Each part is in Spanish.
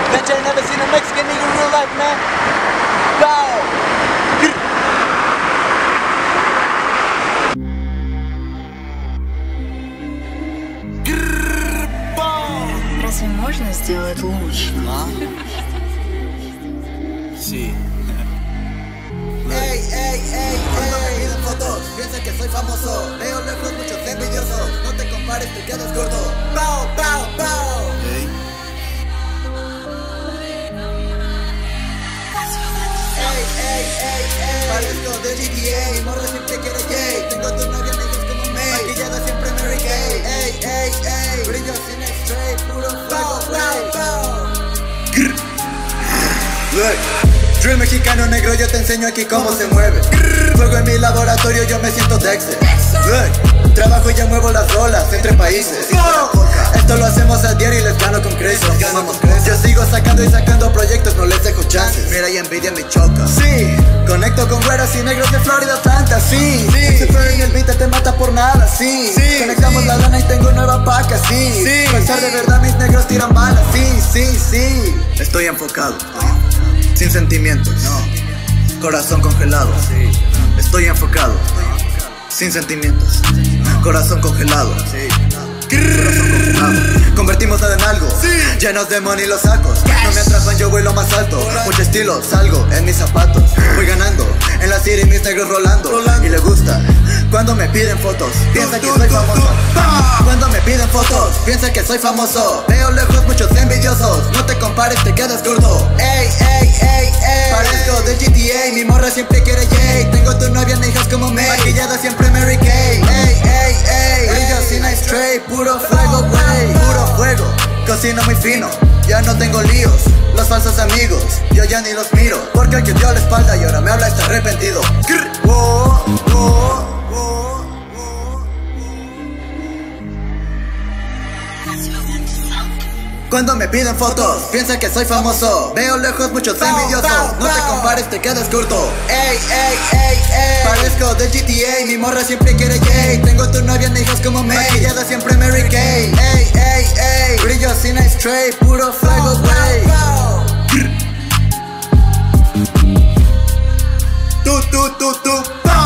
Bet you ain't never seen a Mexican nigga in real life, man. Bow. Разве можно сделать лучше? Sí. Ey, ey, ey, cuando me piden fotos, piensan que soy famoso. Veo lejos muchos envidiosos. No te compares, te quedas gordo. Bow, bow, bow. Ey. Ey, ey, ey, ey. Parezco de GTA, mi morra siempre quiere gay. Tengo tu novia, niggas como me. Maquillada siempre Mary Kay. Ey, ey, ey. Brillo sin straight, puro fuego, bow, bow. Look. Drill mexicano negro, yo te enseño aquí cómo se mueve. Fuego en mi laboratorio, yo me siento Dexter. Look, trabajo y ya muevo las rolas entre países. Esto lo hacemos a diario y les gano con creces. Yo sigo sacando y sacando proyectos, no les dejo chances. Mira y envidia me choca. Sí, conecto con güeras y negros de Florida, Atlanta, sí. Se fue en el beat, te mata por nada, sí. Conectamos la lana y tengo nueva paca, sí. Pensar de verdad, mis negros tiran balas, sí, sí, sí. Estoy enfocado. Sin sentimientos, no. Corazón congelado, sí. Estoy enfocado. Sin sentimientos, corazón congelado, sí. Corazón congelado. Convertimos nada en algo, llenos de money los sacos. No me atrapan, yo vuelo más alto. Mucho estilo, salgo en mis zapatos. Voy ganando, en la city mis negros rolando. Y le gusta cuando me piden fotos, piensa que soy famoso. Cuando me piden fotos, piensa que soy famoso. Veo lejos muchos envidiosos. No te compares, te quedas gordo. Ey, ey, ey, ey. Parezco de GTA, mi morra siempre quiere Jay. Tengo tu novia, hijas como me. Maquillada siempre Mary Kay. Ey, ey, ey. Brillo sin straight, puro fuego, wey. Puro fuego, cocino muy fino. Ya no tengo líos, los falsos amigos, yo ya ni los miro. Porque el que dio la espalda y ahora me habla está arrepentido. Oh, oh, oh, oh. Cuando me piden fotos, piensan que soy famoso. Veo lejos muchos envidiosos. No te compares, te quedas corto. Ey, ey, ey, ey. Parezco de GTA, mi morra siempre quiere gay. Tengo tu novia, hijas como me. Maquillada siempre Mary Kay. Ey, ey, ey. Brillo sin straight, puro fuego, wey. Tú,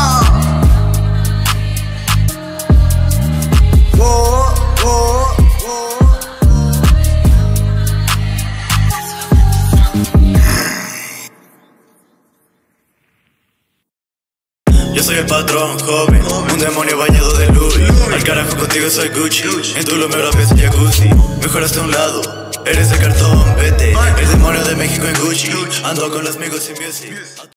oh, oh, oh. Yo soy el patrón, joven, un demonio bañado de Louis. Al carajo contigo soy Gucci, en tu lumero ves el jacuzzi. Mejor hasta un lado, eres de cartón, vete. El demonio de México en Gucci, ando con los amigos sin music.